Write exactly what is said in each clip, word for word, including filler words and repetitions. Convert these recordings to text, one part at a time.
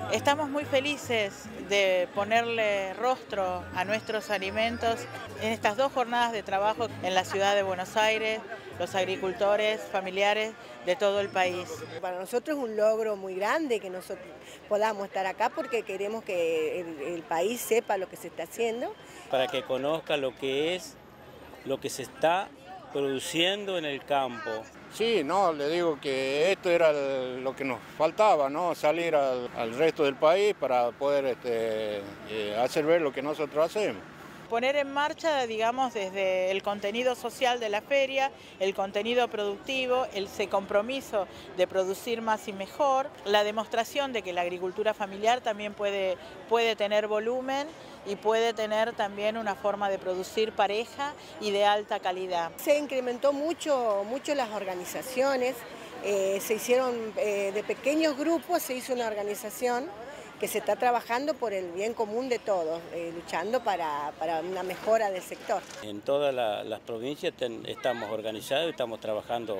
Estamos muy felices de ponerle rostro a nuestros alimentos en estas dos jornadas de trabajo en la ciudad de Buenos Aires, los agricultores familiares de todo el país. Para nosotros es un logro muy grande que nosotros podamos estar acá porque queremos que el, el país sepa lo que se está haciendo. Para que conozca lo que es, lo que se está produciendo en el campo. Sí, no, le digo que esto era lo que nos faltaba, ¿no? Salir al, al resto del país para poder este, eh, hacer ver lo que nosotros hacemos. Poner en marcha, digamos, desde el contenido social de la feria, el contenido productivo, el compromiso de producir más y mejor, la demostración de que la agricultura familiar también puede, puede tener volumen y puede tener también una forma de producir pareja y de alta calidad. Se incrementó mucho, mucho las organizaciones, eh, se hicieron eh, de pequeños grupos, se hizo una organización que se está trabajando por el bien común de todos, eh, luchando para, para una mejora del sector. En todas la, las provincias ten, estamos organizados, estamos trabajando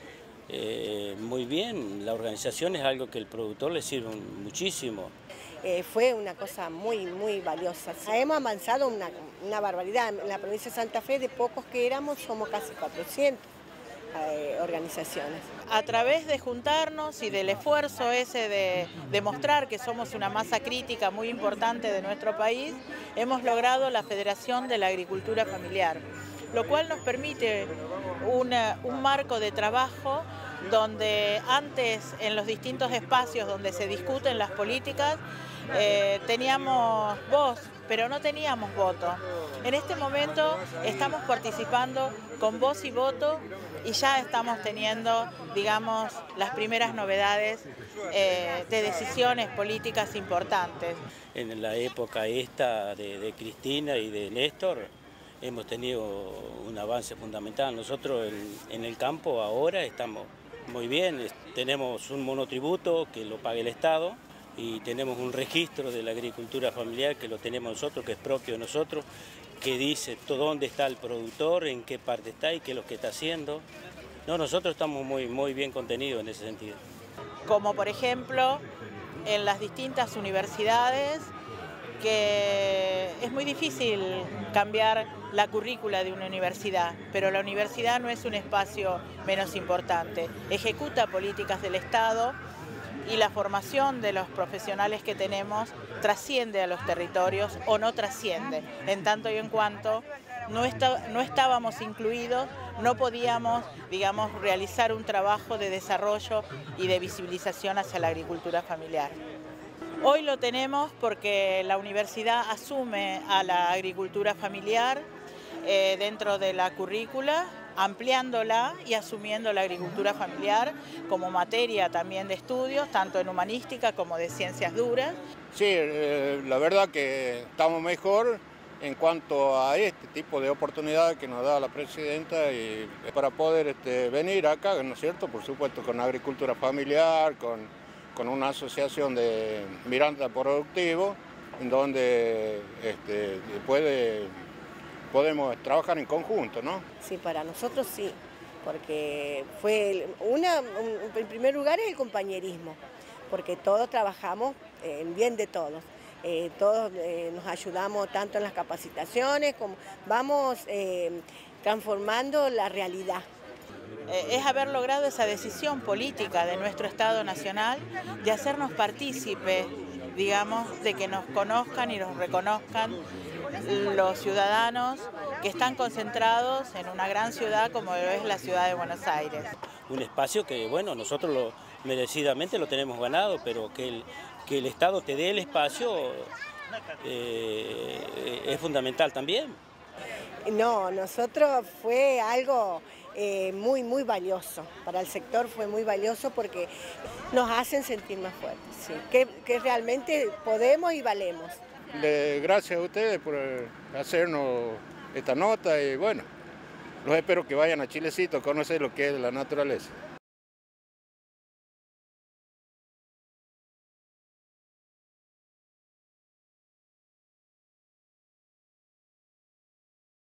eh, muy bien. La organización es algo que al productor le sirve muchísimo. Eh, fue una cosa muy, muy valiosa. Hemos avanzado una, una barbaridad. En la provincia de Santa Fe, de pocos que éramos, somos casi cuatrocientas. Eh, organizaciones. A través de juntarnos y del esfuerzo ese de demostrar que somos una masa crítica muy importante de nuestro país, hemos logrado la Federación de la Agricultura Familiar, lo cual nos permite una, un marco de trabajo donde antes en los distintos espacios donde se discuten las políticas eh, teníamos voz, pero no teníamos voto. En este momento estamos participando con voz y voto y ya estamos teniendo, digamos, las primeras novedades eh, de decisiones políticas importantes. En la época esta de, de Cristina y de Néstor hemos tenido un avance fundamental. Nosotros en, en el campo ahora estamos muy bien, tenemos un monotributo que lo paga el Estado y tenemos un registro de la agricultura familiar que lo tenemos nosotros, que es propio de nosotros, que dice todo dónde está el productor, en qué parte está y qué es lo que está haciendo. No, nosotros estamos muy, muy bien contenidos en ese sentido. Como por ejemplo en las distintas universidades, que es muy difícil cambiar la currícula de una universidad, pero la universidad no es un espacio menos importante. Ejecuta políticas del Estado y la formación de los profesionales que tenemos trasciende a los territorios o no trasciende. En tanto y en cuanto no, está, no estábamos incluidos, no podíamos, digamos, realizar un trabajo de desarrollo y de visibilización hacia la agricultura familiar. Hoy lo tenemos porque la universidad asume a la agricultura familiar eh, dentro de la currícula, ampliándola y asumiendo la agricultura familiar como materia también de estudios, tanto en humanística como de ciencias duras. Sí, eh, la verdad que estamos mejor en cuanto a este tipo de oportunidades que nos da la presidenta y para poder este, venir acá, ¿no es cierto? Por supuesto con agricultura familiar, con, con una asociación de Miranda Productivo, en donde este, puede... podemos trabajar en conjunto, ¿no? Sí, para nosotros sí, porque fue una, un, en primer lugar es el compañerismo, porque todos trabajamos en bien de todos, eh, todos eh, nos ayudamos tanto en las capacitaciones como vamos eh, transformando la realidad. Eh, es haber logrado esa decisión política de nuestro Estado Nacional de hacernos partícipes, digamos, de que nos conozcan y nos reconozcan los ciudadanos que están concentrados en una gran ciudad como es la ciudad de Buenos Aires. Un espacio que, bueno, nosotros lo, merecidamente lo tenemos ganado, pero que el, que el Estado te dé el espacio eh, es fundamental también. No, nosotros fue algo eh, muy, muy valioso. Para el sector fue muy valioso porque nos hacen sentir más fuertes, ¿sí? que, que realmente podemos y valemos. Le, gracias a ustedes por hacernos esta nota y bueno, los espero que vayan a Chilecito a conocer lo que es la naturaleza.